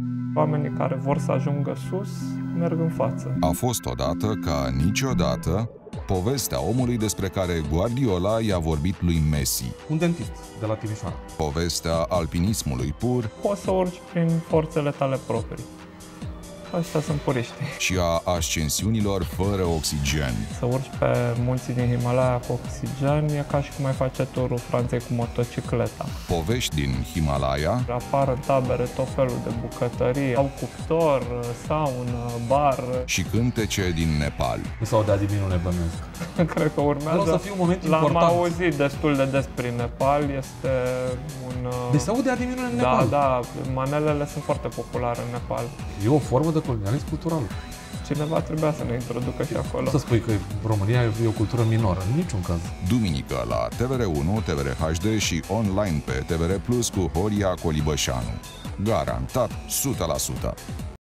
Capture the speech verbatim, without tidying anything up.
Oamenii care vor să ajungă sus merg în față. A fost odată, ca niciodată, povestea omului despre care Guardiola i-a vorbit lui Messi. Un dentist de la Timișoara. Povestea alpinismului pur. Poți să urci prin forțele tale proprii. Astea sunt puriști. Și a ascensiunilor fără oxigen. Să urci pe munții din Himalaya cu oxigen e ca și cum ai face turul Franței cu motocicleta. Povești din Himalaya. Apar în tabere tot felul de bucătării, au cuptor, saună, bar. Și cântece din Nepal. Nu s-au dat divinul nebănuiesc. Cred că urmează. Vreau să fie un moment L-am important. auzit destul de des prin Nepal, este un... Deci se aude adivinul în Da, Nepal. da, manelele sunt foarte populare în Nepal. E o formă de colonialism cultural. Cineva trebuia să ne introducă și acolo. Să spui că România e o cultură minoră, în niciun caz. Duminică la T V R unu, T V R H D și online pe T V R Plus cu Horia Colibășanu. Garantat o sută la sută.